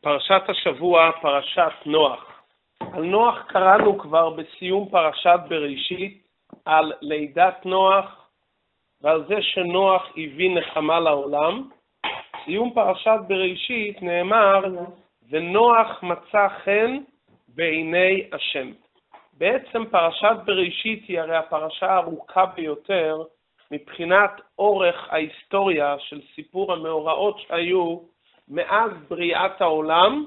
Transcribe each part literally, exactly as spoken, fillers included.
פרשת השבוע, פרשת נוח. על נוח קראנו כבר בסיום פרשת בראשית, על לידת נוח ועל זה שנוח הביא נחמה לעולם. סיום פרשת בראשית נאמר, ונוח מצא חן בעיני השם. בעצם פרשת בראשית היא הרי הפרשה הארוכה ביותר מבחינת אורך ההיסטוריה של סיפור המאורעות שהיו מאז בריאת העולם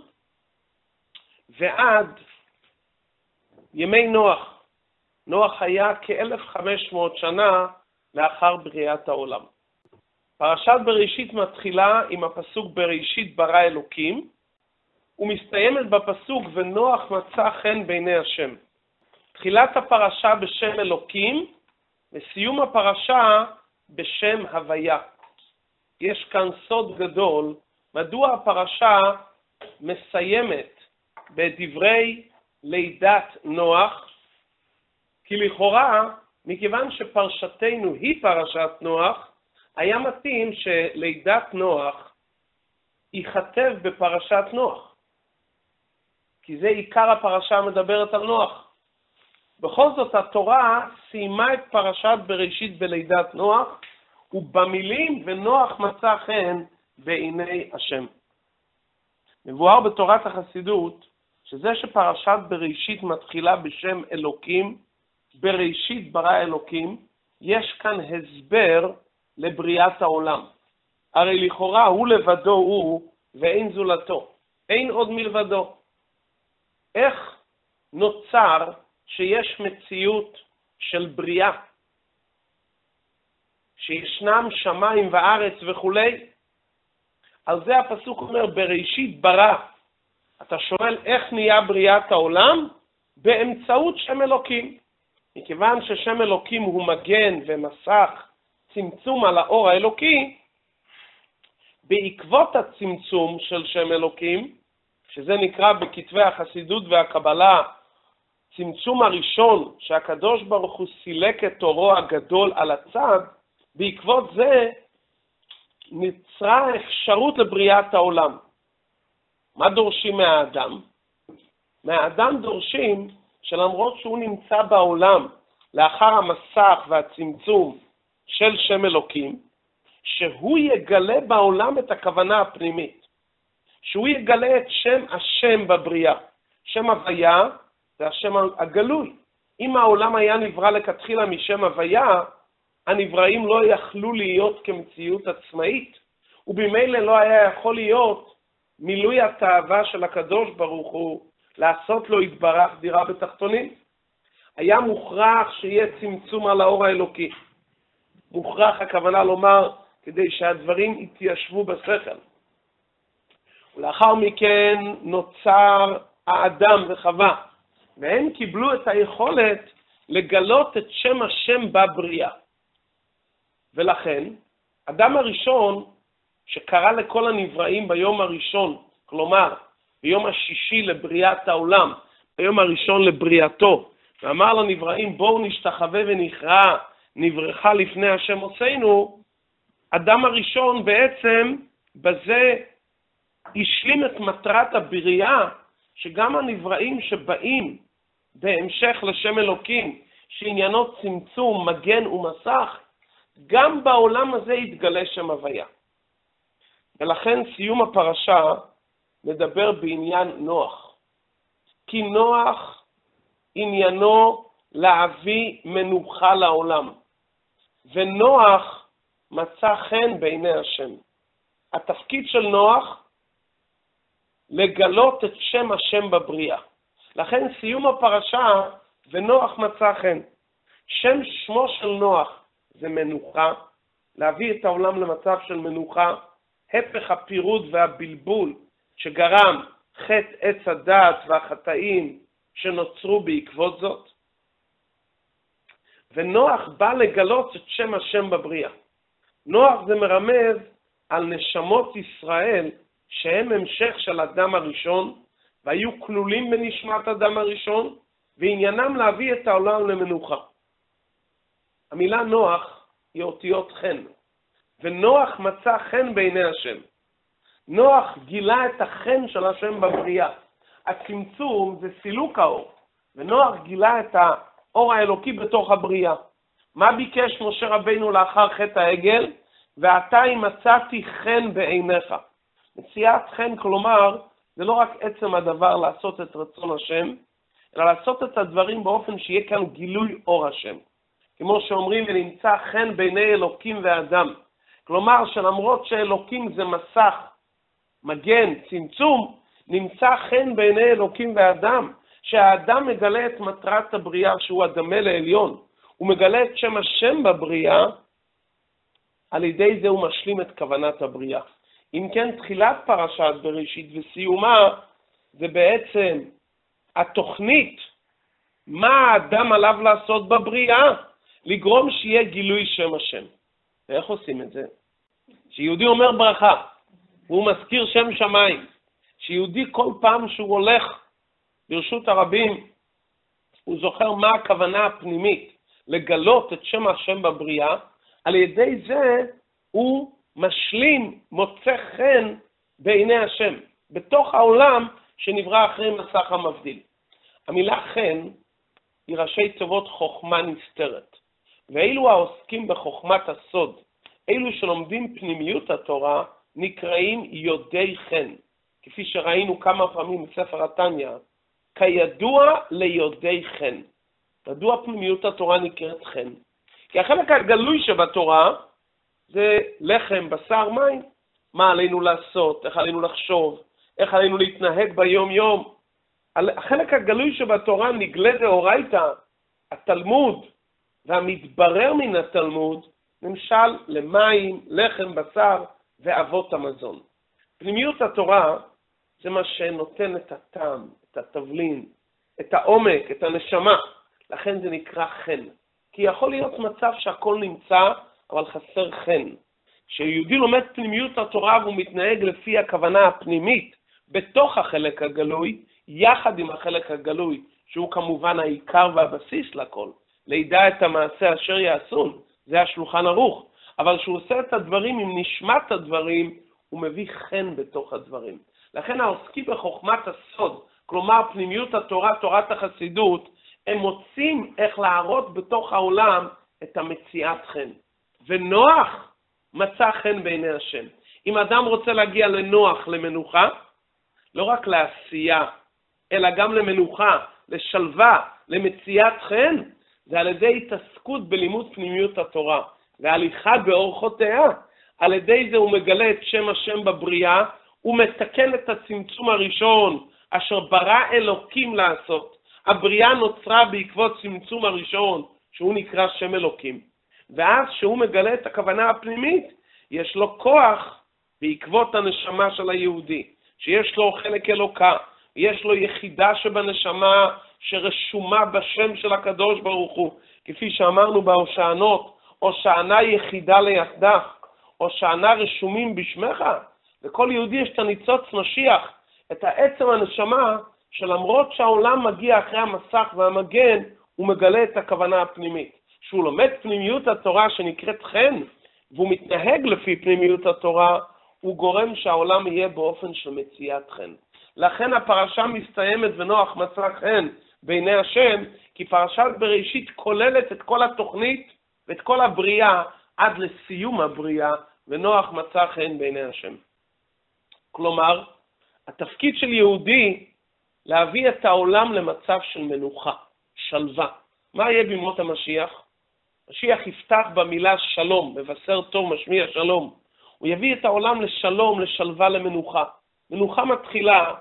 ועד ימי נוח. נוח היה כ-אלף וחמש מאות שנה לאחר בריאת העולם. פרשת בראשית מתחילה עם הפסוק בראשית ברא אלוקים, ומסתיימת בפסוק ונוח מצא חן בעיני השם. תחילת הפרשה בשם אלוקים, וסיום הפרשה בשם הוויה. יש כאן סוד גדול, מדוע הפרשה מסיימת בדברי לידת נוח, כי לכאורה, מכיוון שפרשתנו היא פרשת נוח, היה מתאים שלידת נוח ייכתב בפרשת נוח, כי זה עיקר הפרשה המדברת על נוח. בכל זאת התורה סיימה את פרשת בראשית בלידת נוח, ובמילים ונוח מצא חן בעיני השם. מבואר בתורת החסידות שזה שפרשת בראשית מתחילה בשם אלוקים, בראשית ברא אלוקים, יש כאן הסבר לבריאת העולם. הרי לכאורה הוא לבדו הוא ואין זולתו, אין עוד מלבדו. איך נוצר שיש מציאות של בריאה, שישנם שמיים וארץ וכולי? על זה הפסוק אומר בראשית ברא. אתה שואל איך נהיה בריאת העולם? באמצעות שם אלוקים. מכיוון ששם אלוקים הוא מגן ומסך צמצום על האור האלוקי, בעקבות הצמצום של שם אלוקים, שזה נקרא בכתבי החסידות והקבלה, צמצום הראשון שהקדוש ברוך הוא סילק את אורו הגדול על הצד, בעקבות זה נצרה אפשרות לבריאת העולם. מה דורשים מהאדם? מהאדם דורשים שלמרות שהוא נמצא בעולם לאחר המסך והצמצום של שם אלוקים, שהוא יגלה בעולם את הכוונה הפנימית, שהוא יגלה את שם השם בבריאה. שם הוויה זה השם הגלוי. אם העולם היה נברא לכתחילה משם הוויה, הנבראים לא יכלו להיות כמציאות עצמאית, ובמילא לא היה יכול להיות מילוי התאווה של הקדוש ברוך הוא לעשות לו יתברך דירה בתחתונים. היה מוכרח שיהיה צמצום על האור האלוקי. מוכרח הכוונה לומר כדי שהדברים יתיישבו בשכל. ולאחר מכן נוצר האדם וחווה, והם קיבלו את היכולת לגלות את שם השם בבריאה. ולכן, אדם הראשון שקרא לכל הנבראים ביום הראשון, כלומר, ביום השישי לבריאת העולם, ביום הראשון לבריאתו, ואמר לנבראים בואו נשתחווה ונכרע, נברכה לפני השם עושינו, אדם הראשון בעצם בזה השלים את מטרת הבריאה, שגם הנבראים שבאים בהמשך לשם אלוקים, שעניינו צמצום, מגן ומסך, גם בעולם הזה יתגלה שם הוויה. ולכן סיום הפרשה מדבר בעניין נוח. כי נוח עניינו להביא מנוחה לעולם. ונוח מצא חן בעיני השם. התפקיד של נוח לגלות את שם השם בבריאה. לכן סיום הפרשה ונוח מצא חן. שם שמו של נוח זה מנוחה, להביא את העולם למצב של מנוחה, הפך הפירוד והבלבול שגרם חטא עץ הדעת והחטאים שנוצרו בעקבות זאת. ונוח בא לגלות את שם השם בבריאה. נוח זה מרמז על נשמות ישראל שהם המשך של אדם הראשון, והיו כלולים בנשמת אדם הראשון, ועניינם להביא את העולם למנוחה. המילה נוח היא אותיות חן, ונוח מצא חן בעיני השם. נוח גילה את החן של השם בבריאה. הצמצום זה סילוק האור, ונוח גילה את האור האלוקי בתוך הבריאה. מה ביקש משה רבינו לאחר חטא העגל? ועתה אם מצאתי חן בעיניך. מציאת חן, כלומר, זה לא רק עצם הדבר לעשות את רצון השם, אלא לעשות את הדברים באופן שיהיה כאן גילוי אור השם. כמו שאומרים, ונמצא חן בעיני אלוקים ואדם. כלומר, שלמרות שאלוקים זה מסך, מגן, צמצום, נמצא חן בעיני אלוקים ואדם, שהאדם מגלה את מטרת הבריאה שהוא הדמה לעליון. הוא מגלה את שם השם בבריאה, על ידי זה הוא משלים את כוונת הבריאה. אם כן, תחילת פרשת בראשית וסיומה, זה בעצם התוכנית, מה האדם עליו לעשות בבריאה, לגרום שיהיה גילוי שם השם. ואיך עושים את זה? שיהודי אומר ברכה, והוא מזכיר שם שמיים, שיהודי כל פעם שהוא הולך ברשות הרבים, הוא זוכר מה הכוונה הפנימית, לגלות את שם השם בבריאה, על ידי זה הוא משלים, מוצא חן בעיני השם, בתוך העולם שנברא אחרי מסך המבדיל. המילה חן היא ראשי תיבות חוכמה נסתרת, ואילו העוסקים בחוכמת הסוד, אלו שלומדים פנימיות התורה, נקראים יודעי חן, כפי שראינו כמה פעמים בספר התניא, כידוע ליודעי חן. מדוע פנימיות התורה נקראת חן? כי החלק הגלוי שבתורה זה לחם, בשר, מים. מה עלינו לעשות, איך עלינו לחשוב, איך עלינו להתנהג ביום יום. החלק הגלוי שבתורה נגלה דאורייתא, התלמוד, והמתברר מן התלמוד, נמשל למים, לחם, בשר ואבות המזון. פנימיות התורה זה מה שנותן את הטעם, את התבלין, את העומק, את הנשמה. לכן זה נקרא חן. כי יכול להיות מצב שהכל נמצא, אבל חסר חן. כשיהודי לומד פנימיות התורה והוא מתנהג לפי הכוונה הפנימית, בתוך החלק הגלוי, יחד עם החלק הגלוי, שהוא כמובן העיקר והבסיס לכל, לידע את המעשה אשר יעשון, זה השולחן ערוך. אבל כשהוא עושה את הדברים עם נשמת הדברים, הוא מביא חן בתוך הדברים. לכן העוסקים בחוכמת הסוד, כלומר פנימיות התורה, תורת החסידות, הם מוצאים איך להראות בתוך העולם את המציאת חן. ונוח מצא חן בעיני השם. אם אדם רוצה להגיע לנוח, למנוחה, לא רק לעשייה, אלא גם למנוחה, לשלווה, למציאת חן, זה על ידי התעסקות בלימוד פנימיות התורה, והליכה באורחותיה. על ידי זה הוא מגלה את שם השם בבריאה, הוא מתקן את הצמצום הראשון, אשר ברא אלוקים לעשות. הבריאה נוצרה בעקבות צמצום הראשון, שהוא נקרא שם אלוקים. ואז שהוא מגלה את הכוונה הפנימית, יש לו כוח בעקבות הנשמה של היהודי, שיש לו חלק אלוקה, יש לו יחידה שבנשמה שרשומה בשם של הקדוש ברוך הוא, כפי שאמרנו בהושענות, הושענה יחידה ליחדך, הושענה רשומים בשמך. לכל יהודי יש את הניצוץ משיח, את העצם הנשמה, שלמרות שהעולם מגיע אחרי המסך והמגן, הוא מגלה את הכוונה הפנימית. שהוא לומד פנימיות התורה שנקראת חן, והוא מתנהג לפי פנימיות התורה, הוא גורם שהעולם יהיה באופן של מציאת חן. לכן הפרשה מסתיימת ונוח מצא חן בעיני השם, כי פרשת בראשית כוללת את כל התוכנית ואת כל הבריאה עד לסיום הבריאה, ונוח מצא חן בעיני השם. כלומר, התפקיד של יהודי להביא את העולם למצב של מנוחה, שלווה. מה יהיה בימות המשיח? משיח יפתח במילה שלום, מבשר טוב, משמיע שלום. הוא יביא את העולם לשלום, לשלווה, למנוחה. מנוחה מתחילה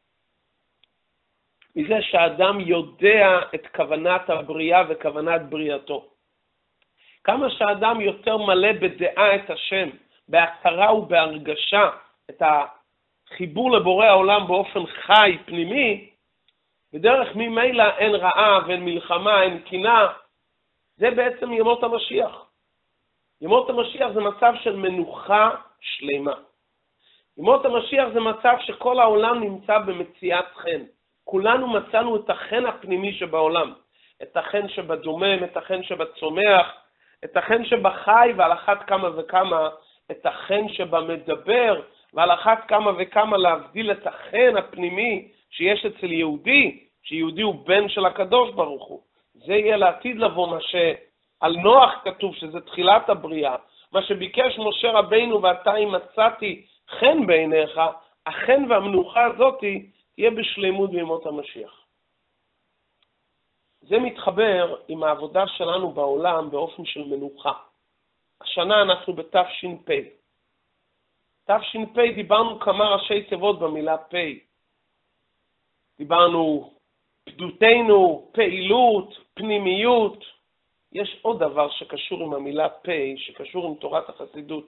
מזה שהאדם יודע את כוונת הבריאה וכוונת בריאתו. כמה שהאדם יותר מלא בדעה את השם, בהכרה ובהרגשה, את החיבור לבורא העולם באופן חי, פנימי, בדרך ממילא אין רעה ואין מלחמה, אין קינה. זה בעצם ימות המשיח. ימות המשיח זה מצב של מנוחה שלמה. ימות המשיח זה מצב שכל העולם נמצא במציאת חן. כולנו מצאנו את החן הפנימי שבעולם. את החן שבדומם, את החן שבצומח, את החן שבחי, ועל אחת כמה וכמה את החן שבמדבר ועל אחת כמה וכמה להבדיל את החן הפנימי שיש אצל יהודי, שיהודי הוא בן של הקדוש ברוך הוא. זה יהיה לעתיד לבוא מה שעל נוח כתוב שזה תחילת הבריאה, מה שביקש משה רבינו ואתה אם מצאתי חן בעיניך, החן והמנוחה הזאת תהיה בשלמות בימות המשיח. זה מתחבר עם העבודה שלנו בעולם באופן של מנוחה. השנה אנחנו בתש"פ. תש"פ דיברנו כמה ראשי תיבות במילה פ'. דיברנו פדותנו, פעילות, פנימיות. יש עוד דבר שקשור עם המילה פ', שקשור עם תורת החסידות.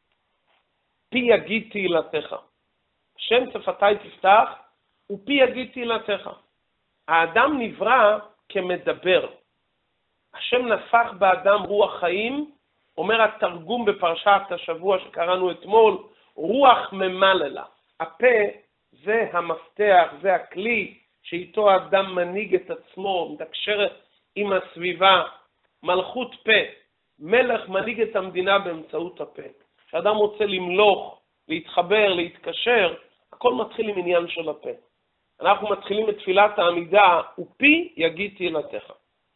פי יגיד תהילתך. שם שפתי תפתח, ופי יגיד תהילתך. האדם נברא כמדבר. השם נפח באדם רוח חיים, אומר התרגום בפרשת השבוע שקראנו אתמול, רוח ממללה. הפה זה המפתח, זה הכלי שאיתו האדם מנהיג את עצמו, מתקשר עם הסביבה. מלכות פה, מלך מנהיג את המדינה באמצעות הפה. כשאדם רוצה למלוך, להתחבר, להתקשר, הכל מתחיל עם עניין של הפה. אנחנו מתחילים את תפילת העמידה, ופי יגיד תהילתך.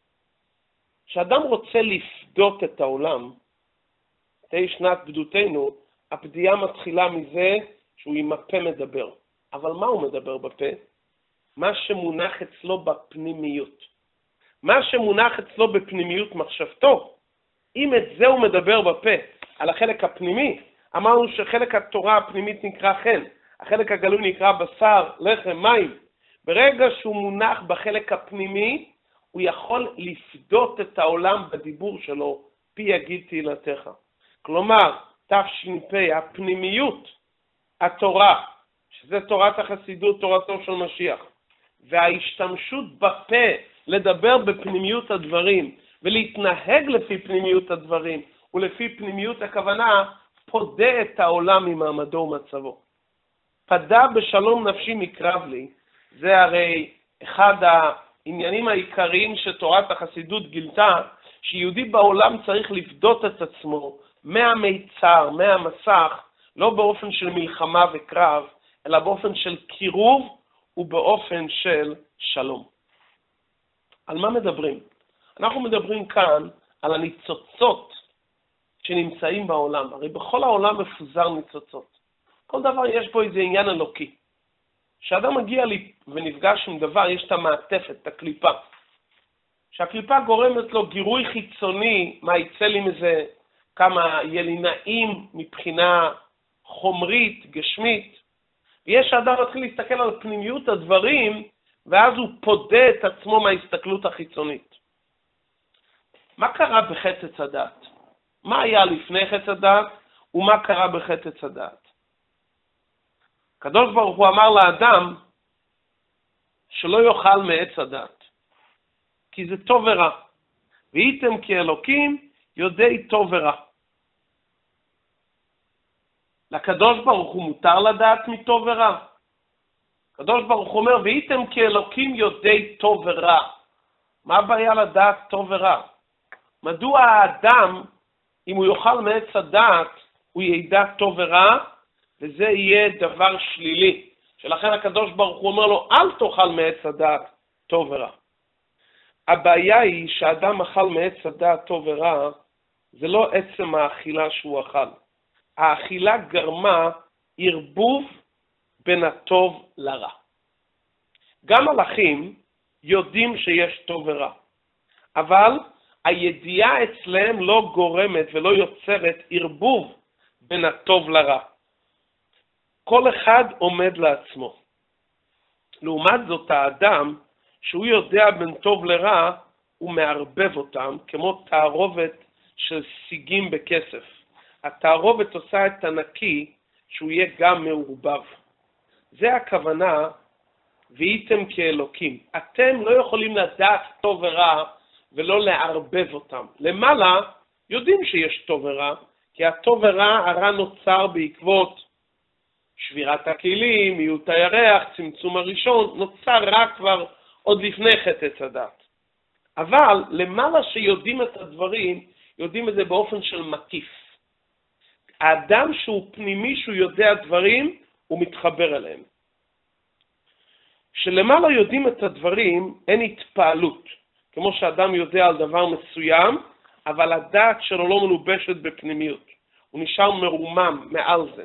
כשאדם רוצה לפדות את העולם, תהי שנת פדותנו, הפדיעה מתחילה מזה שהוא עם הפה מדבר. אבל מה הוא מדבר בפה? מה שמונח אצלו בפנימיות. מה שמונח אצלו בפנימיות מחשבתו. אם את זה הוא מדבר בפה, על החלק הפנימי, אמרנו שחלק התורה הפנימית נקרא חן, החלק הגלוי נקרא בשר, לחם, מים. ברגע שהוא מונח בחלק הפנימי, הוא יכול לפדות את העולם בדיבור שלו, פי יגיד תהילתך. כלומר, תש"פ, הפנימיות, התורה, שזה תורת החסידות, תורתו של משיח, וההשתמשות בפה לדבר בפנימיות הדברים, ולהתנהג לפי פנימיות הדברים, ולפי פנימיות הכוונה, פודה את העולם ממעמדו ומצבו. פדה בשלום נפשי מקרב לי, זה הרי אחד העניינים העיקריים שתורת החסידות גילתה, שיהודי בעולם צריך לפדות את עצמו מהמיצר, מהמסך, לא באופן של מלחמה וקרב, אלא באופן של קירוב ובאופן של שלום. על מה מדברים? אנחנו מדברים כאן על הניצוצות שנמצאים בעולם. הרי בכל העולם מפוזר ניצוצות. כל דבר יש פה איזה עניין אלוקי. כשאדם מגיע לי ונפגש עם דבר, יש את המעטפת, את הקליפה. שהקליפה גורמת לו גירוי חיצוני, מה יצא לי מזה, כמה יהיה לי נעים מבחינה חומרית, גשמית. ויש האדם מתחיל להסתכל על פנימיות הדברים, ואז הוא פודה את עצמו מההסתכלות החיצונית. מה קרה בחטא עץ הדעת? מה היה לפני חטא הדעת, ומה קרה בחטא עץ הדעת? הקדוש ברוך הוא אמר לאדם שלא יאכל מעץ הדעת, כי זה טוב ורע. והייתם כאלוקים יודעי טוב ורע. לקדוש ברוך הוא מותר לדעת מטוב ורע. הקדוש ברוך הוא אומר, והייתם כאלוקים יודעי טוב ורע. מה הבעיה לדעת טוב ורע? מדוע האדם, אם הוא יאכל מעץ הדעת, הוא ידע טוב ורע, וזה יהיה דבר שלילי. שלכן הקדוש ברוך הוא אומר לו, אל תאכל מעץ הדעת טוב ורע. הבעיה היא שהאדם אכל מעץ הדעת טוב ורע, זה לא עצם האכילה שהוא אכל. האכילה גרמה ערבוב בין הטוב לרע. גם מלאכים יודעים שיש טוב ורע, אבל הידיעה אצלם לא גורמת ולא יוצרת ערבוב בין הטוב לרע. כל אחד עומד לעצמו. לעומת זאת האדם, שהוא יודע בין טוב לרע, הוא מערבב אותם כמו תערובת של סיגים בכסף. התערובת עושה את הנקי שהוא יהיה גם מעורבב. זה הכוונה, והייתם כאלוקים. אתם לא יכולים לדעת טוב ורע ולא לערבב אותם. למעלה יודעים שיש טוב ורע, כי הטוב ורע הרע נוצר בעקבות שבירת הכלים, מיעוט הירח, צמצום הראשון, נוצר רע כבר עוד לפני חטא עץ הדעת. אבל למעלה שיודעים את הדברים, יודעים את זה באופן של מקיף. האדם שהוא פנימי, שהוא יודע דברים, הוא מתחבר אליהם. שלמעלה יודעים את הדברים, אין התפעלות. כמו שאדם יודע על דבר מסוים, אבל הדעת שלו לא מלובשת בפנימיות. הוא נשאר מרומם מעל זה.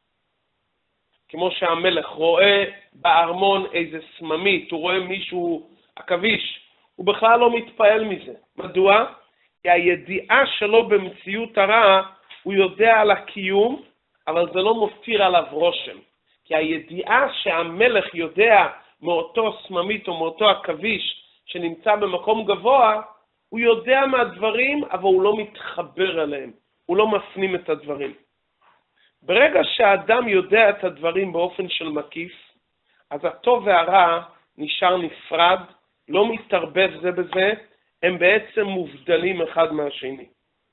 כמו שהמלך רואה בארמון איזה סממית, הוא רואה מישהו עכביש, הוא בכלל לא מתפעל מזה. מדוע? כי הידיעה שלו במציאות הרע, הוא יודע על הקיום, אבל זה לא מותיר עליו רושם. כי הידיעה שהמלך יודע מאותו סממית או מאותו עכביש שנמצא במקום גבוה, הוא יודע מהדברים, אבל הוא לא מתחבר אליהם. הוא לא מפנים את הדברים. ברגע שהאדם יודע את הדברים באופן של מקיף, אז הטוב והרע נשאר נפרד, לא מתערבב זה בזה, הם בעצם מובדלים אחד מהשני.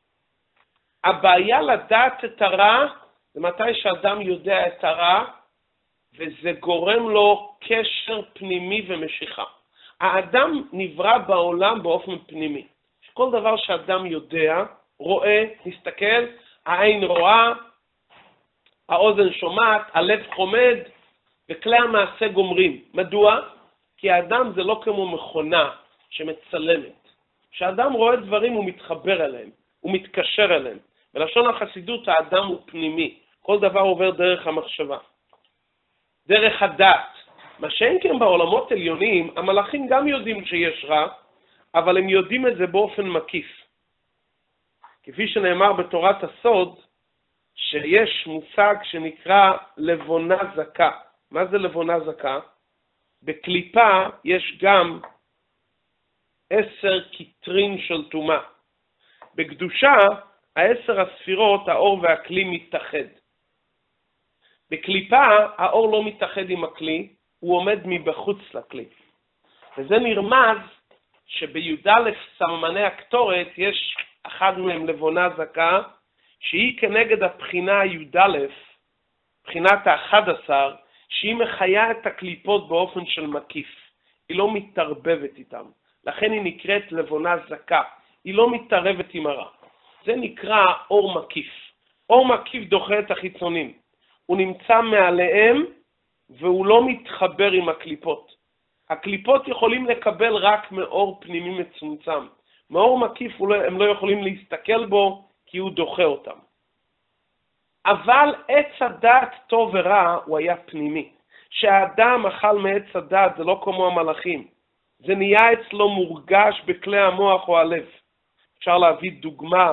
הבעיה לדעת את הרע, זה מתי שאדם יודע את הרע, וזה גורם לו קשר פנימי ומשיכה. האדם נברא בעולם באופן פנימי. כל דבר שאדם יודע, רואה, מסתכל, העין רואה, האוזן שומעת, הלב חומד, וכלי המעשה גומרים. מדוע? כי האדם זה לא כמו מכונה שמצלמת. כשאדם רואה דברים הוא מתחבר אליהם, הוא מתקשר אליהם. בלשון החסידות האדם הוא פנימי. כל דבר עובר דרך המחשבה. דרך הדת. מה שאין כן בעולמות עליונים, המלאכים גם יודעים שיש רע, אבל הם יודעים את זה באופן מקיף. כפי שנאמר בתורת הסוד, שיש מושג שנקרא לבונה זכה. מה זה לבונה זכה? בקליפה יש גם עשר כתרים של טומאה. בקדושה, העשר הספירות, האור והכלי מתאחד. בקליפה, האור לא מתאחד עם הכלי, הוא עומד מבחוץ לכלי. וזה נרמז שבי"א סממני הקטורת יש אחד מהם לבונה זכה, שהיא כנגד הבחינה י"א, בחינת ה-אחד עשר, שהיא מחיה את הקליפות באופן של מקיף. היא לא מתערבבת איתם. לכן היא נקראת לבונה זכה. היא לא מתערבת עם הרע. זה נקרא אור מקיף. אור מקיף דוחה את החיצונים. הוא נמצא מעליהם והוא לא מתחבר עם הקליפות. הקליפות יכולים לקבל רק מאור פנימי מצומצם. מאור מקיף הם לא יכולים להסתכל בו כי הוא דוחה אותם. אבל עץ הדעת טוב ורע הוא היה פנימי. שהאדם אכל מעץ הדעת זה לא כמו המלאכים. זה נהיה אצלו מורגש בכלי המוח או הלב. אפשר להביא דוגמה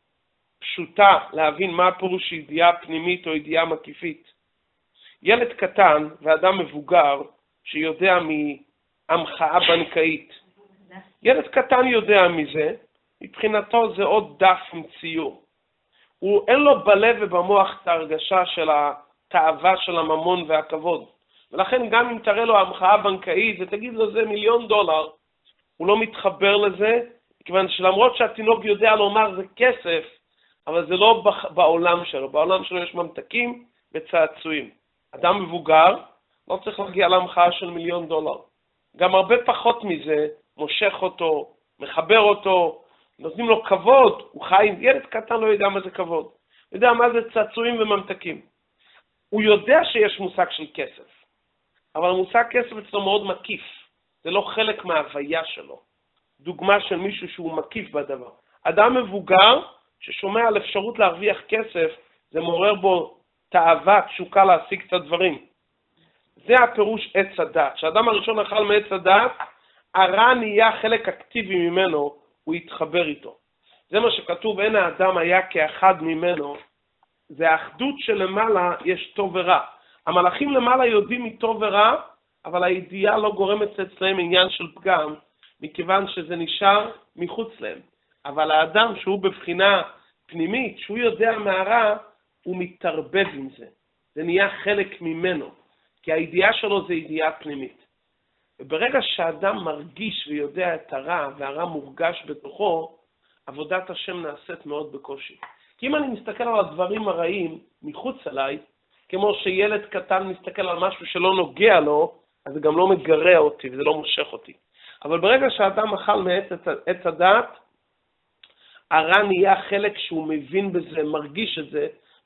פשוטה להבין מה פירוש ידיעה פנימית או ידיעה מקיפית. ילד קטן ואדם מבוגר שיודע מהמחאה בנקאית. ילד קטן יודע מזה, מבחינתו זה עוד דף עם ציור. הוא אין לו בלב ובמוח את ההרגשה של התאווה של הממון והכבוד. ולכן גם אם תראה לו המחאה בנקאית ותגיד לו זה מיליון דולר, הוא לא מתחבר לזה, כיוון שלמרות שהתינוק יודע לומר זה כסף, אבל זה לא בעולם שלו. בעולם שלו יש ממתקים וצעצועים. אדם מבוגר לא צריך להגיע להמחאה של מיליון דולר. גם הרבה פחות מזה מושך אותו, מחבר אותו, נותנים לו כבוד. הוא חי, ילד קטן לא יודע מה זה כבוד. הוא יודע מה זה צעצועים וממתקים. הוא יודע שיש מושג של כסף, אבל המושג כסף אצלו מאוד מקיף. זה לא חלק מההוויה שלו. דוגמה של מישהו שהוא מקיף בדבר. אדם מבוגר ששומע על אפשרות להרוויח כסף, זה מעורר בו תאווה, תשוקה להשיג את הדברים. זה הפירוש עץ הדת. כשאדם הראשון אכל מעץ הדת, הרע נהיה חלק אקטיבי ממנו, הוא יתחבר איתו. זה מה שכתוב, אין האדם היה כאחד ממנו, זה האחדות שלמעלה יש טוב ורע. המלאכים למעלה יודעים מטוב ורע, אבל הידיעה לא גורמת אצלם עניין של פגם, מכיוון שזה נשאר מחוץ להם. אבל האדם שהוא בבחינה פנימית, שהוא יודע מהרע, הוא מתערבב עם זה. זה נהיה חלק ממנו, כי הידיעה שלו זה ידיעה פנימית. וברגע שאדם מרגיש ויודע את הרע, והרע מורגש בתוכו, עבודת השם נעשית מאוד בקושי. כי אם אני מסתכל על הדברים הרעים מחוץ אליי, כמו שילד קטן מסתכל על משהו שלא נוגע לו, אז זה גם לא מגרע אותי וזה לא מושך אותי. אבל ברגע שאדם אכל מעץ הדעת, הרע נהיה חלק שהוא מבין בזה, מרגיש את זה,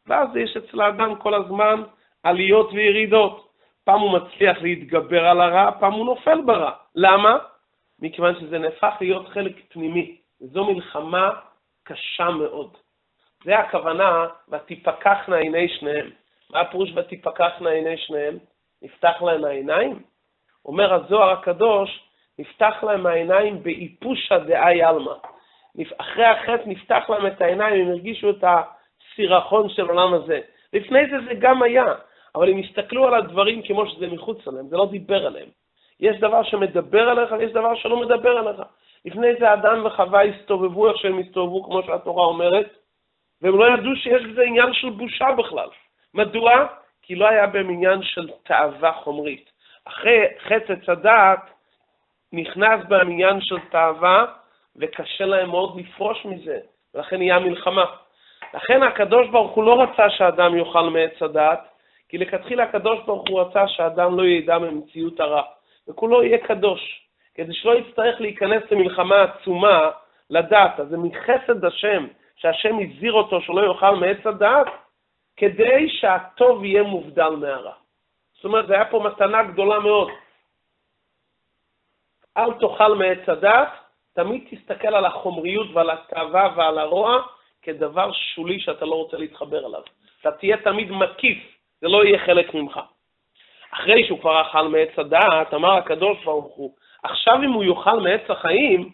ואז יש אצל האדם כל הזמן עליות וירידות. פעם הוא מצליח להתגבר על הרע, פעם הוא נופל ברע. למה? מכיוון שזה נהפך להיות חלק פנימי. זו מלחמה קשה מאוד. זה הכוונה, ותפקחנה עיני שניהם. מה הפירוש ותפקחנה עיני שניהם? נפתח להם העיניים? אומר הזוהר הקדוש, נפתח להם העיניים באיפושה דאי אלמה. אחרי החטא נפתח להם את העיניים, הם הרגישו את הסירחון של עולם הזה. לפני זה זה גם היה, אבל הם הסתכלו על הדברים כמו שזה מחוץ עליהם, זה לא דיבר עליהם. יש דבר שמדבר עליך, יש דבר שלא מדבר עליך. לפני זה אדם וחווה הסתובבו איך שהם הסתובבו, כמו שהתורה אומרת, והם לא ידעו שיש בזה עניין של בושה בכלל. מדוע? כי לא היה בהם עניין של תאווה חומרית. אחרי חטא עץ הדעת, נכנס בהם עניין של תאווה, וקשה להם מאוד לפרוש מזה, ולכן נהיה מלחמה. לכן הקדוש ברוך הוא לא רצה שהאדם יאכל מעץ הדעת, כי לכתחילה הקדוש ברוך הוא רצה שהאדם לא ידע ממציאות הרע, וכולו יהיה קדוש, כדי שלא יצטרך להיכנס למלחמה עצומה לדעת. אז זה מחסד השם, שהשם הזהיר אותו שלא יאכל מעץ הדעת, כדי שהטוב יהיה מובדל מהרע. זאת אומרת, זה היה פה מתנה גדולה מאוד. אל תאכל מעץ הדעת, תמיד תסתכל על החומריות ועל התאווה ועל הרוע כדבר שולי שאתה לא רוצה להתחבר עליו. אתה תהיה תמיד מקיף, זה לא יהיה חלק ממך. אחרי שהוא כבר אכל מעץ הדעת, אמר הקדוש ברוך הוא, עכשיו אם הוא יאכל מעץ החיים,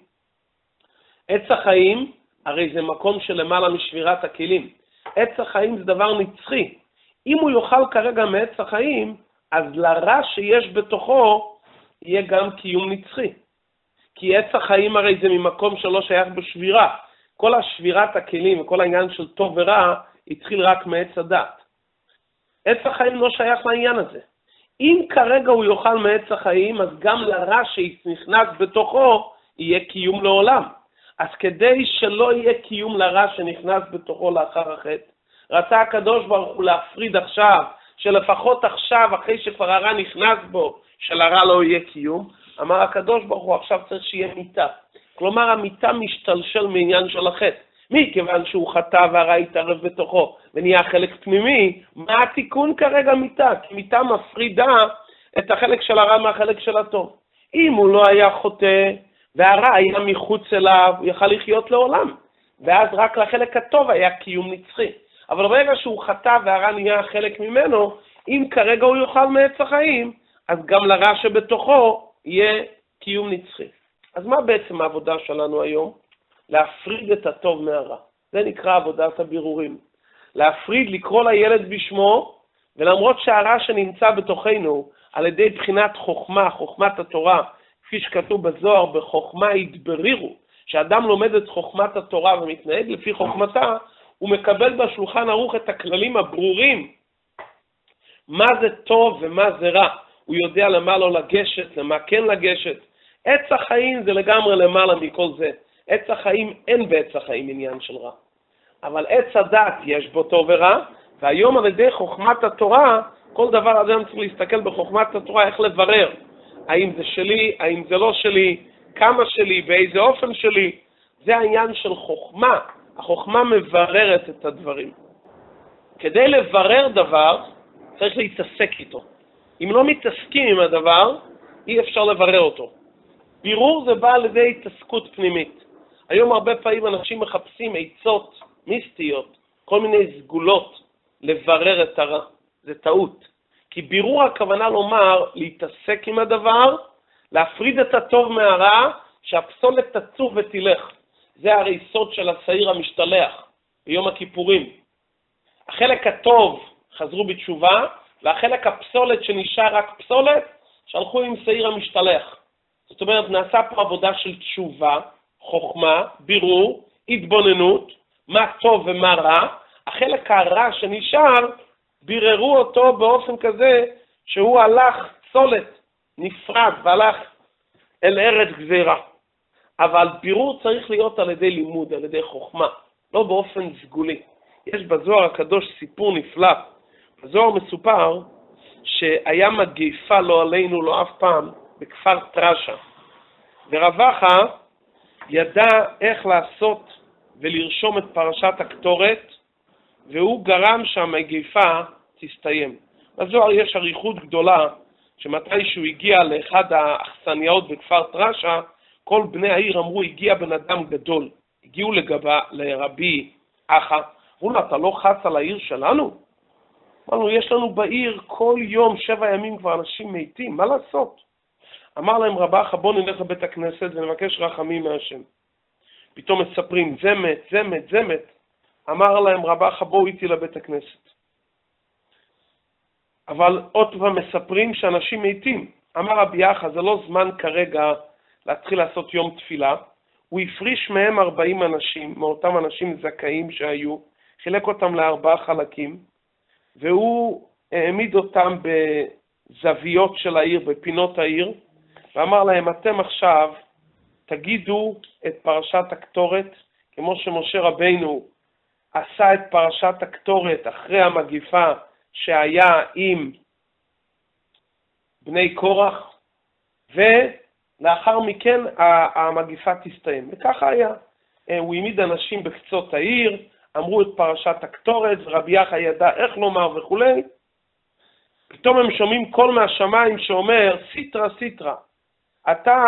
עץ החיים הרי זה מקום שלמעלה משבירת הכלים. עץ החיים זה דבר נצחי. אם הוא יאכל כרגע מעץ החיים, אז לרע שיש בתוכו יהיה גם קיום נצחי. כי עץ החיים הרי זה ממקום שלא שייך בשבירה. כל השבירת הכלים וכל העניין של טוב ורע התחיל רק מעץ הדעת. עץ החיים לא שייך לעניין הזה. אם כרגע הוא יאכל מעץ החיים, אז גם לרע שנכנס בתוכו יהיה קיום לעולם. אז כדי שלא יהיה קיום לרע שנכנס בתוכו לאחר החטא, רצה הקדוש ברוך הוא להפריד עכשיו, שלפחות עכשיו, אחרי שכבר הרע נכנס בו, שלרע לא יהיה קיום, אמר הקדוש ברוך הוא עכשיו צריך שיהיה מיטה. כלומר, המיטה משתלשל מעניין של החטא. מי? כיוון שהוא חטא והרע התערב בתוכו ונהיה חלק פנימי, מה התיקון כרגע מיטה? כי מיטה מפרידה את החלק של הרע מהחלק של הטוב. אם הוא לא היה חוטא והרע היה מחוץ אליו, הוא יכל לחיות לעולם. ואז רק לחלק הטוב היה קיום נצחי. אבל ברגע שהוא חטא והרע נהיה חלק ממנו, אם כרגע הוא יאכל מעץ החיים, אז גם לרע שבתוכו יהיה קיום נצחי. אז מה בעצם העבודה שלנו היום? להפריד את הטוב מהרע. זה נקרא עבודת הבירורים. להפריד, לקרוא לילד בשמו, ולמרות שהרע שנמצא בתוכנו, על ידי בחינת חוכמה, חוכמת התורה, כפי שכתוב בזוהר, בחוכמה יתברירו, שאדם לומד את חוכמת התורה ומתנהג לפי חוכמתה, הוא מקבל בשולחן ערוך את הכללים הברורים, מה זה טוב ומה זה רע. הוא יודע למה לא לגשת, למה כן לגשת. עץ החיים זה לגמרי למעלה מכל זה. עץ החיים אין בעץ החיים עניין של רע. אבל עץ הדת יש בו טוב ורע, והיום על ידי חוכמת התורה, כל דבר אדם צריך להסתכל בחוכמת התורה, איך לברר. האם זה שלי, האם זה לא שלי, כמה שלי, באיזה אופן שלי. זה העניין של חוכמה. החוכמה מבררת את הדברים. כדי לברר דבר, צריך להתעסק איתו. אם לא מתעסקים עם הדבר, אי אפשר לברר אותו. בירור זה בא על ידי התעסקות פנימית. היום הרבה פעמים אנשים מחפשים עצות מיסטיות, כל מיני סגולות לברר את הרע. זה טעות. כי בירור הכוונה לומר להתעסק עם הדבר, להפריד את הטוב מהרע, שהפסולת תצוף ותלך. זה הרי סוד של השעיר המשתלח ביום הכיפורים. החלק הטוב חזרו בתשובה, והחלק הפסולת שנשאר רק פסולת, שהלכו עם שעיר המשתלח. זאת אומרת, נעשה פה עבודה של תשובה, חוכמה, בירור, התבוננות, מה טוב ומה רע. החלק הרע שנשאר, ביררו אותו באופן כזה שהוא הלך פסולת, נפרד, והלך אל ארץ גזירה. אבל בירור צריך להיות על ידי לימוד, על ידי חוכמה, לא באופן סגולי. יש בזוהר הקדוש סיפור נפלא. בזוהר מסופר שהיה מגיפה לא עלינו לא אף פעם בכפר טרשה. ורבחה ידע איך לעשות ולרשום את פרשת הקטורת, והוא גרם שהמגיפה תסתיים. בזוהר יש אריכות גדולה, שמתי שהוא הגיע לאחד האכסניות בכפר טרשה, כל בני העיר אמרו, הגיע בן אדם גדול. הגיעו לגבה, לרבי אחא, אמרו לו, אתה לא חס על העיר שלנו? אמרנו, יש לנו בעיר כל יום, שבע ימים כבר אנשים מתים, מה לעשות? אמר להם רבה אחא, בוא נלך לבית הכנסת ונבקש רחמים מהשם. פתאום מספרים, זה מת, זה מת, זה מת. אמר להם רבה אחא, בואו איתי לבית הכנסת. אבל עוד פעם מספרים שאנשים מתים. אמר רבי אחא, זה לא זמן כרגע להתחיל לעשות יום תפילה. הוא הפריש מהם ארבעים אנשים, מאותם אנשים זכאים שהיו, חילק אותם לארבעה חלקים, והוא העמיד אותם בזוויות של העיר, בפינות העיר, ואמר להם, אתם עכשיו תגידו את פרשת הקטורת, כמו שמשה רבינו עשה את פרשת הקטורת אחרי המגיפה שהיה עם בני קורח, ולאחר מכן המגיפה תסתיים. וככה היה. הוא העמיד אנשים בקצות העיר, אמרו את פרשת הקטורת, ורבי אחא ידע איך לומר וכולי. פתאום הם שומעים קול מהשמיים שאומר, סיטרה סיטרה, אתה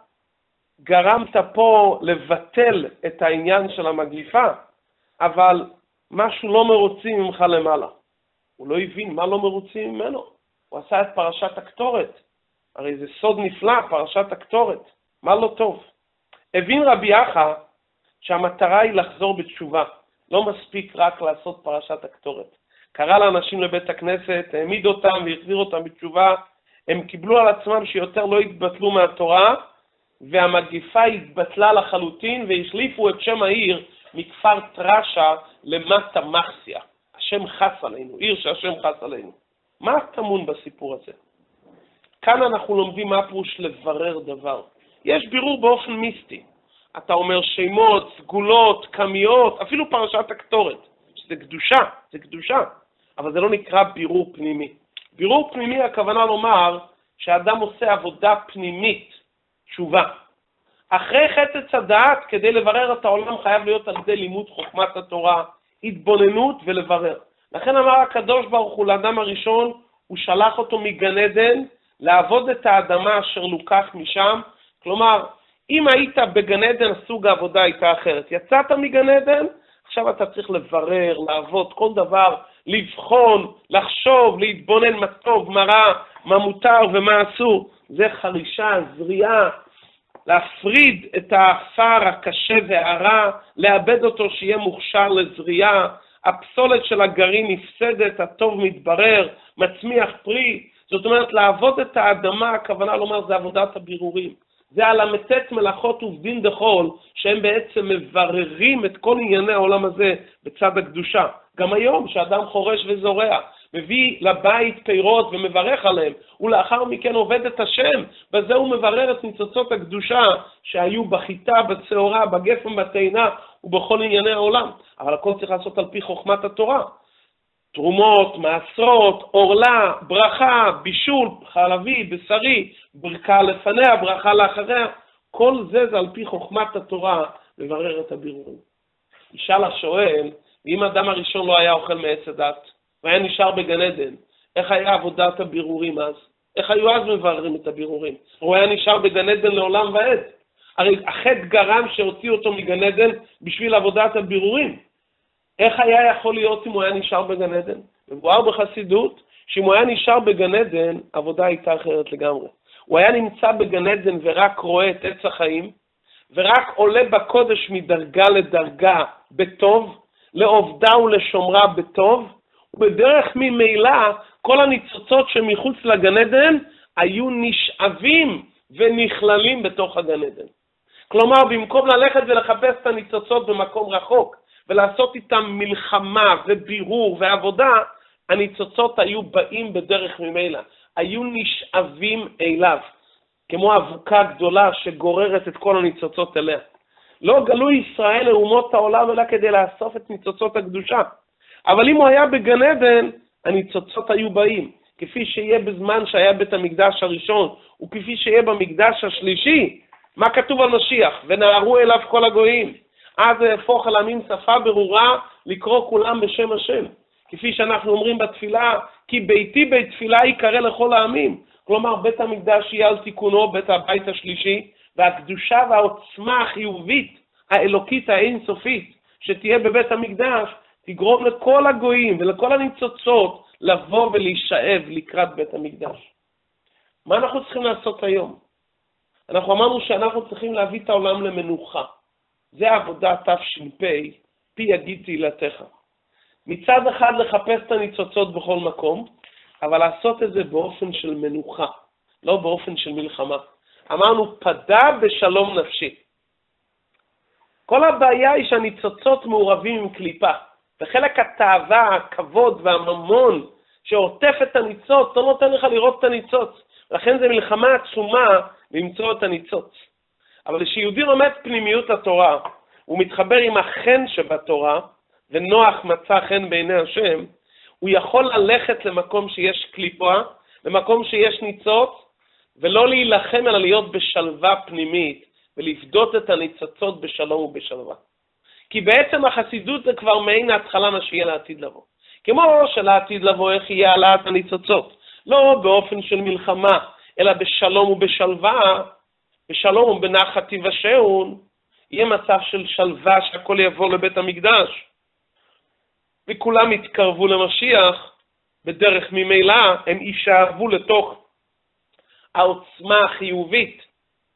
גרמת פה לבטל את העניין של המגיפה, אבל משהו לא מרוצים ממך למעלה. הוא לא הבין מה לא מרוצים ממנו. הוא עשה את פרשת הקטורת. הרי זה סוד נפלא, פרשת הקטורת. מה לא טוב? הבין רבי אחא שהמטרה היא לחזור בתשובה. לא מספיק רק לעשות פרשת הקטורת. קרא לאנשים לבית הכנסת, העמיד אותם והחזיר אותם בתשובה. הם קיבלו על עצמם שיותר לא התבטלו מהתורה, והמגיפה התבטלה לחלוטין, והחליפו את שם העיר מכפר טרשה למטה מחסיה. השם חס עלינו, עיר שהשם חס עלינו. מה טמון בסיפור הזה? כאן אנחנו לומדים מה פירוש לברר דבר. יש בירור באופן מיסטי. אתה אומר שמות, סגולות, קמיות, אפילו פרשת הקטורת. שזה קדושה, זה קדושה. אבל זה לא נקרא בירור פנימי. בירור פנימי הכוונה לומר שאדם עושה עבודה פנימית, תשובה. אחרי חטא הדעת, כדי לברר את העולם חייב להיות על ידי לימוד חוכמת התורה, התבוננות ולברר. לכן אמר הקדוש ברוך הוא לאדם הראשון, הוא שלח אותו מגן עדן לעבוד את האדמה אשר לוקח משם. כלומר, אם היית בגן עדן, סוג העבודה הייתה אחרת. יצאת מגן עדן, עכשיו אתה צריך לברר, לעבוד, כל דבר, לבחון, לחשוב, להתבונן מה טוב, מה רע, מה מותר ומה אסור. זה חרישה, זריעה, להפריד את האפר הקשה והרע, לאבד אותו שיהיה מוכשר לזריעה. הפסולת של הגרעין נפסדת, הטוב מתברר, מצמיח פרי. זאת אומרת, לעבוד את האדמה, הכוונה לומר, זה עבודת הבירורים. זה על המתת מלאכות ובדין דחול, שהם בעצם מבררים את כל ענייני העולם הזה בצד הקדושה. גם היום, שאדם חורש וזורע, מביא לבית פירות ומברך עליהם, ולאחר מכן עובד את השם, בזה הוא מברר את ניצוצות הקדושה שהיו בחיטה, בצהורה, בגפן, בתאנה ובכל ענייני העולם. אבל הכל צריך לעשות על פי חוכמת התורה. תרומות, מעשרות, אורלה, ברכה, בישול, חלבי, בשרי, ברכה לפניה, ברכה לאחריה. כל זה זה על פי חוכמת התורה לברר את הבירורים. ישאל השואל, ואם האדם הראשון לא היה אוכל מעץ הדת, והיה נשאר בגן עדן, איך היה עבודת הבירורים אז? איך היו אז מבררים את הבירורים? הוא היה נשאר בגן עדן לעולם ועד. הרי החטא גרם שהוציא אותו מגן עדן בשביל עבודת הבירורים. איך היה יכול להיות אם הוא היה נשאר בגן עדן? מבואר בחסידות, שאם הוא היה נשאר בגן עדן, עבודה הייתה אחרת לגמרי. הוא היה נמצא בגן עדן ורק רואה את עץ החיים, ורק עולה בקודש מדרגה לדרגה בטוב, לעובדה ולשומרה בטוב, ובדרך ממילא כל הניצוצות שמחוץ לגן עדן היו נשאבים ונכללים בתוך הגן עדן. כלומר, במקום ללכת ולחפש את הניצוצות במקום רחוק, ולעשות איתם מלחמה ובירור ועבודה, הניצוצות היו באים בדרך ממילא, היו נשאבים אליו, כמו אבוקה גדולה שגוררת את כל הניצוצות אליה. לא גלו ישראל לאומות העולם אלא כדי לאסוף את ניצוצות הקדושה. אבל אם הוא היה בגן עדן, הניצוצות היו באים, כפי שיהיה בזמן שהיה בית המקדש הראשון, וכפי שיהיה במקדש השלישי. מה כתוב על משיח? ונערו אליו כל הגויים. אז יהפוך על עמים שפה ברורה לקרוא כולם בשם השם. כפי שאנחנו אומרים בתפילה, כי ביתי בית תפילה יקרא לכל העמים. כלומר, בית המקדש יהיה על תיקונו, בית הבית השלישי, והקדושה והעוצמה החיובית, האלוקית האינסופית, שתהיה בבית המקדש, תגרום לכל הגויים ולכל הניצוצות לבוא ולהישאב לקראת בית המקדש. מה אנחנו צריכים לעשות היום? אנחנו אמרנו שאנחנו צריכים להביא את העולם למנוחה. זה עבודה תש"פ, פי יגיד תהילתך. מצד אחד לחפש את הניצוצות בכל מקום, אבל לעשות את זה באופן של מנוחה, לא באופן של מלחמה. אמרנו, פדה בשלום נפשי. כל הבעיה היא שהניצוצות מעורבים עם קליפה, וחלק התאווה, הכבוד והממון שעוטף את הניצוץ, לא נותן לך לראות את הניצוץ. לכן זה מלחמה עצומה למצוא את הניצוץ. אבל כשיהודי לומד פנימיות התורה, הוא מתחבר עם החן שבתורה, ונוח מצא חן בעיני השם, הוא יכול ללכת למקום שיש קליפה, למקום שיש ניצוץ, ולא להילחם אלא להיות בשלווה פנימית, ולפדות את הניצוצות בשלום ובשלווה. כי בעצם החסידות זה כבר מעין ההתחלה מה שיהיה לעתיד לבוא. כמו שלעתיד לבוא איך יהיה העלאת הניצוצות. לא באופן של מלחמה, אלא בשלום ובשלווה, בשלום ובנחת תיוושעון, יהיה מצב של שלווה שהכל יבוא לבית המקדש. וכולם יתקרבו למשיח, בדרך ממילא הם יישאבו לתוך העוצמה החיובית,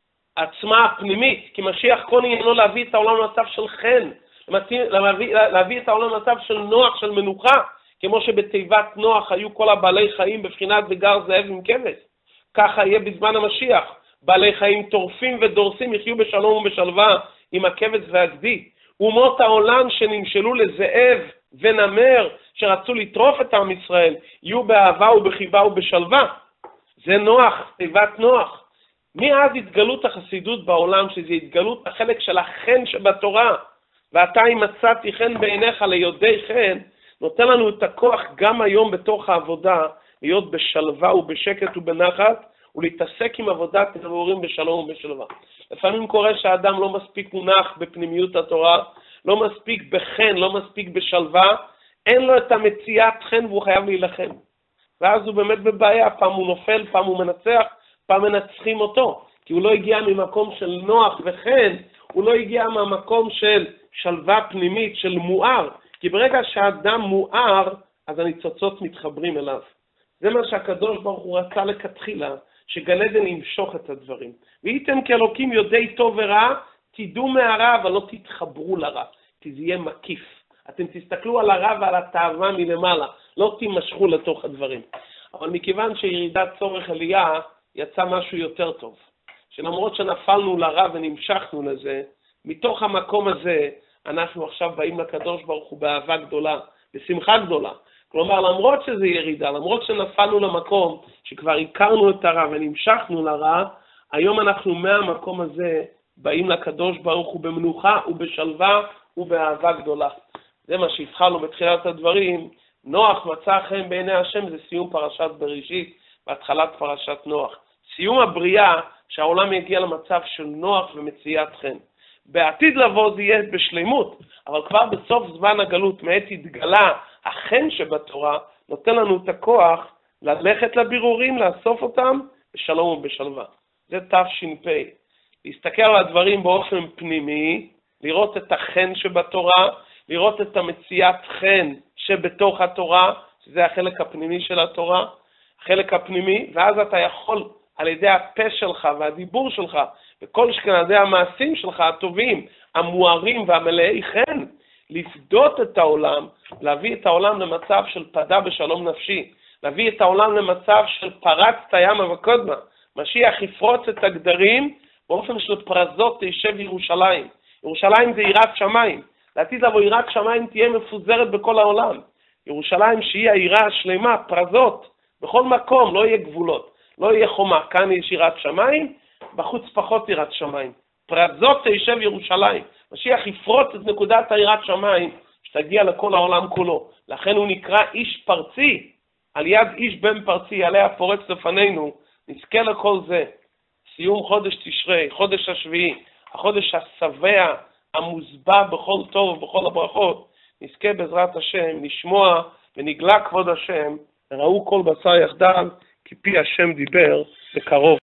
העצמה הפנימית, כי משיח כל עניינו להביא את העולם למצב של חן, להביא, להביא את העולם למצב של נוח, של מנוחה, כמו שבתיבת נוח היו כל הבעלי חיים בבחינת בגר זאב עם כבש. ככה יהיה בזמן המשיח, בעלי חיים טורפים ודורסים יחיו בשלום ובשלווה עם הכבש והגדי. אומות העולם שנמשלו לזאב ונמר שרצו לטרוף את עם ישראל, יהיו באהבה ובחיבה ובשלווה. זה נוח, תיבת נוח. מאז התגלות החסידות בעולם, שזה התגלות החלק של החן שבתורה, ואתה אם מצאתי חן בעיניך ליודעי חן, נותן לנו את הכוח גם היום בתוך העבודה, להיות בשלווה ובשקט ובנחת, ולהתעסק עם עבודת דבורים בשלום ובשלווה. לפעמים קורה שהאדם לא מספיק מונח בפנימיות התורה, לא מספיק בחן, לא מספיק בשלווה, אין לו את המציאת חן והוא חייב להילחם. ואז הוא באמת בבעיה, פעם הוא נופל, פעם הוא מנצח, פעם מנצחים אותו, כי הוא לא הגיע ממקום של נוח וחן, הוא לא הגיע מהמקום של שלווה פנימית, של מואר, כי ברגע שהאדם מואר, אז הניצוצות מתחברים אליו. זה מה שהקדוש ברוך הוא רצה לכתחילה, שגן עדן ימשוך את הדברים. והייתם כאלוקים יודעי טוב ורע, תדעו מהרע, אבל לא תתחברו לרע, כי זה יהיה מקיף. אתם תסתכלו על הרע ועל התאווה מלמעלה, לא תימשכו לתוך הדברים. אבל מכיוון שירידת צורך עלייה, יצא משהו יותר טוב. שלמרות שנפלנו לרע ונמשכנו לזה, מתוך המקום הזה, אנחנו עכשיו באים לקדוש ברוך הוא באהבה גדולה, בשמחה גדולה. כלומר, למרות שזה ירידה, למרות שנפלנו למקום שכבר הכרנו את הרע ונמשכנו לרע, היום אנחנו מהמקום הזה באים לקדוש ברוך הוא במנוחה ובשלווה ובאהבה גדולה. זה מה שהתחלנו בתחילת הדברים. נוח מצא חן בעיני השם, זה סיום פרשת בראשית, בהתחלת פרשת נוח. סיום הבריאה, שהעולם יגיע למצב של נוח ומציאת חן. בעתיד לבוא זה יהיה בשלימות, אבל כבר בסוף זמן הגלות, מעת התגלה החן שבתורה, נותן לנו את הכוח ללכת לבירורים, לאסוף אותם בשלום ובשלווה. זה תש"פ. להסתכל על הדברים באופן פנימי, לראות את החן שבתורה, לראות את המציאת חן שבתוך התורה, שזה החלק הפנימי של התורה, החלק הפנימי, ואז אתה יכול על ידי הפה שלך והדיבור שלך, וכל שכן על ידי המעשים שלך הטובים, המוארים והמלאי חן, לפדות את העולם, להביא את העולם למצב של פדה בשלום נפשי, להביא את העולם למצב של פרצת ימה וקודמה, משיח יפרוץ את הגדרים, באופן של פרזות תישב ירושלים. ירושלים זה יראת שמיים, לעתיד לבוא יראת שמיים תהיה מפוזרת בכל העולם. ירושלים שהיא העירה השלמה, פרזות, בכל מקום, לא יהיה גבולות, לא יהיה חומה, כאן יש יראת שמיים, בחוץ פחות יראת שמיים. פרזות תישב ירושלים. משיח יפרוץ את נקודת היראת שמיים, שתגיע לכל העולם כולו. לכן הוא נקרא איש פרצי, על יד איש בן פרצי, עליה פורץ לפנינו, נזכה לכל זה. סיום חודש תשרי, חודש השביעי, החודש השבע, המוסבע בכל טוב ובכל הברכות, נזכה בעזרת השם לשמוע ונגלה כבוד השם, ראו כל בשר יחדיו, כי פי השם דיבר בקרוב.